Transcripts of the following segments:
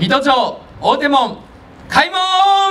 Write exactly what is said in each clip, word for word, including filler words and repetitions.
水戸町大手門開門。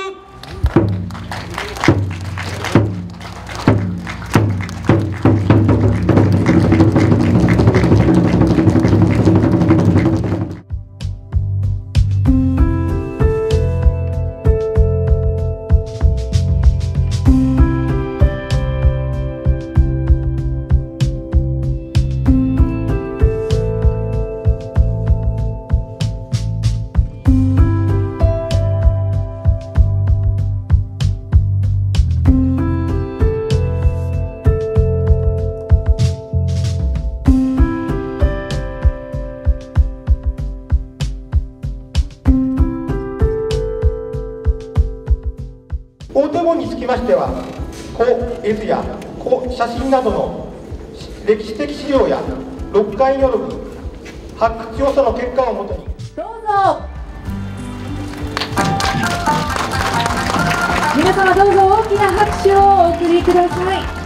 大手門につきましては、古絵図や古写真などの歴史的資料やろっかいに及ぶ発掘調査の結果をもとに、 どうぞ皆様どうぞ大きな拍手をお送りください。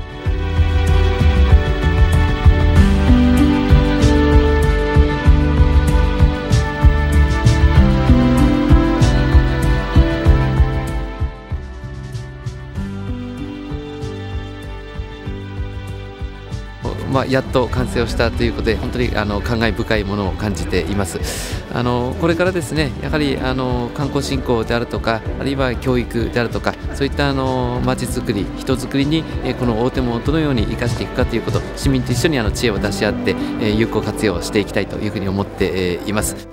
まあ、やっと完成をしたということで、本当にあの感慨深いものを感じています。あのこれからですね、やはりあの観光振興であるとか、あるいは教育であるとか、そういったあの街づくり、人づくりにえこの大手門をどのように生かしていくかということ、市民と一緒にあの知恵を出し合って、え有効活用していきたいというふうに思っています。